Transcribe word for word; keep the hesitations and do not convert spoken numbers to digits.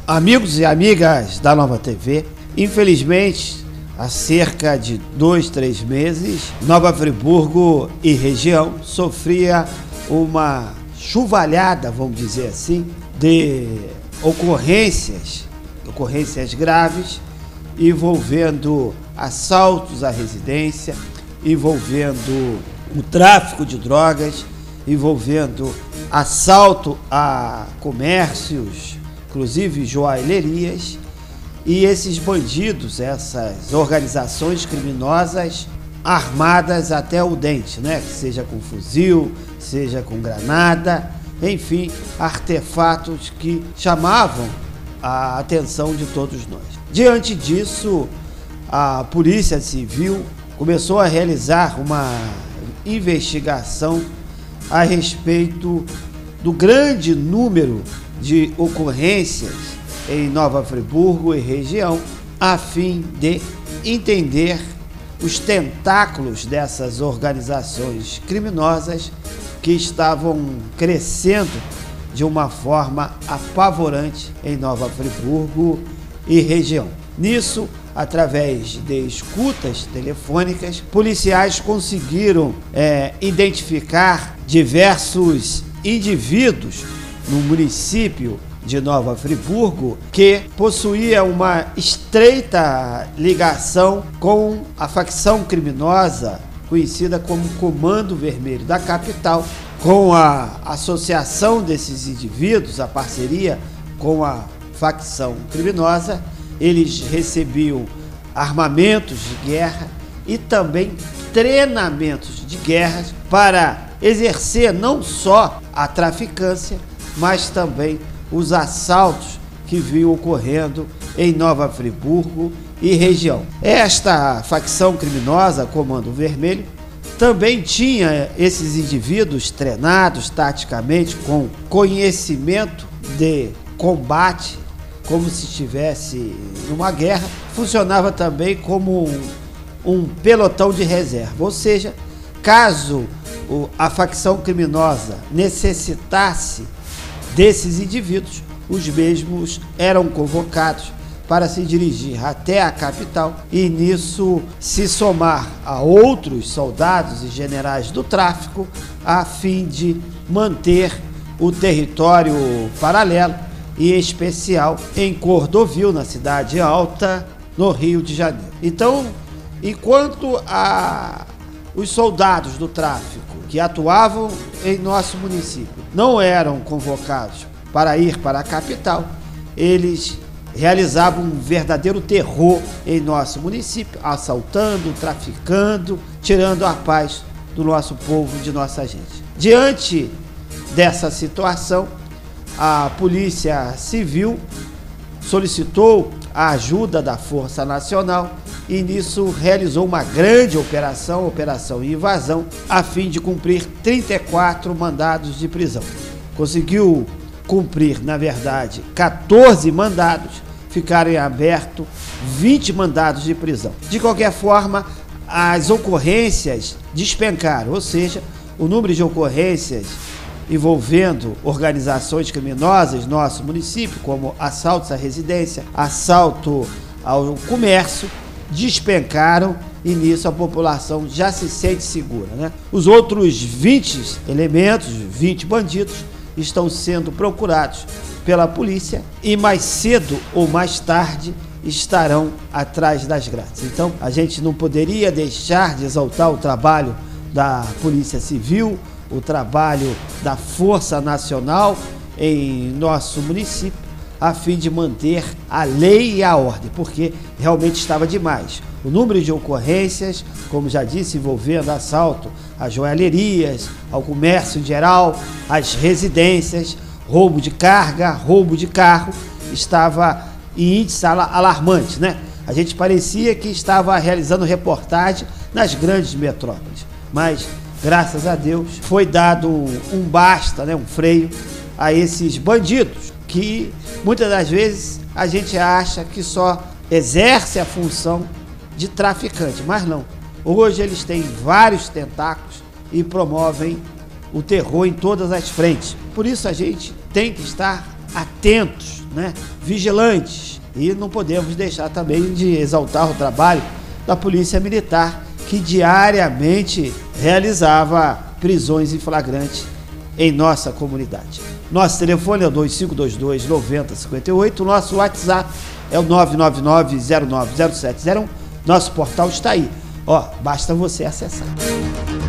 Amigos e amigas da Nova T V, infelizmente, há cerca de dois, três meses, Nova Friburgo e região sofria uma chuvalhada, vamos dizer assim, de ocorrências, ocorrências graves, envolvendo assaltos à residência, envolvendo o tráfico de drogas, envolvendo assalto a comércios, inclusive joalherias, e esses bandidos, essas organizações criminosas armadas até o dente, né? Seja com fuzil, seja com granada, enfim, artefatos que chamavam a atenção de todos nós. Diante disso, a Polícia Civil começou a realizar uma investigação a respeito do grande número de ocorrências em Nova Friburgo e região, a fim de entender os tentáculos dessas organizações criminosas que estavam crescendo de uma forma apavorante em Nova Friburgo e região. Nisso, através de escutas telefônicas, policiais conseguiram é, identificar diversos indivíduos no município de Nova Friburgo que possuía uma estreita ligação com a facção criminosa conhecida como Comando Vermelho da capital, com a associação desses indivíduos, a parceria com a facção criminosa. Eles recebiam armamentos de guerra e também treinamentos de guerra para exercer não só a traficância, mas também os assaltos que vinham ocorrendo em Nova Friburgo e região. Esta facção criminosa, Comando Vermelho, também tinha esses indivíduos treinados taticamente, com conhecimento de combate, como se estivesse numa guerra. Funcionava também como um, um pelotão de reserva, ou seja, caso o, a facção criminosa necessitasse desses indivíduos, os mesmos eram convocados para se dirigir até a capital e nisso se somar a outros soldados e generais do tráfico, a fim de manter o território paralelo e especial em Cordovil, na Cidade Alta, no Rio de Janeiro. Então, enquanto a, os soldados do tráfico que atuavam em nosso município não eram convocados para ir para a capital, eles realizavam um verdadeiro terror em nosso município, assaltando, traficando, tirando a paz do nosso povo, de nossa gente. Diante dessa situação, a Polícia Civil solicitou a ajuda da Força Nacional e nisso realizou uma grande operação, operação invasão, a fim de cumprir trinta e quatro mandados de prisão. Conseguiu cumprir, na verdade, quatorze mandados, ficaram em aberto vinte mandados de prisão. De qualquer forma, as ocorrências despencaram, ou seja, o número de ocorrências envolvendo organizações criminosas no nosso município, como assaltos à residência, assalto ao comércio, despencaram e nisso a população já se sente segura, né? Os outros vinte elementos, vinte bandidos, estão sendo procurados pela polícia e mais cedo ou mais tarde estarão atrás das grades. Então, a gente não poderia deixar de exaltar o trabalho da Polícia Civil, o trabalho da Força Nacional em nosso município, a fim de manter a lei e a ordem, porque realmente estava demais. O número de ocorrências, como já disse, envolvendo assalto a joalherias, ao comércio em geral, às residências, roubo de carga, roubo de carro, estava em índice alarmante, né? A gente parecia que estava realizando reportagem nas grandes metrópoles, mas graças a Deus foi dado um basta, né, um freio a esses bandidos que muitas das vezes a gente acha que só exerce a função de traficante, mas não. Hoje eles têm vários tentáculos e promovem o terror em todas as frentes. Por isso a gente tem que estar atentos, né? Vigilantes. E não podemos deixar também de exaltar o trabalho da Polícia Militar, que diariamente realizava prisões em flagrante em nossa comunidade. Nosso telefone é o dois cinco dois dois, nove zero cinco oito, nosso WhatsApp é o nove nove nove, zero nove zero sete zero um, nosso portal está aí. Ó, basta você acessar.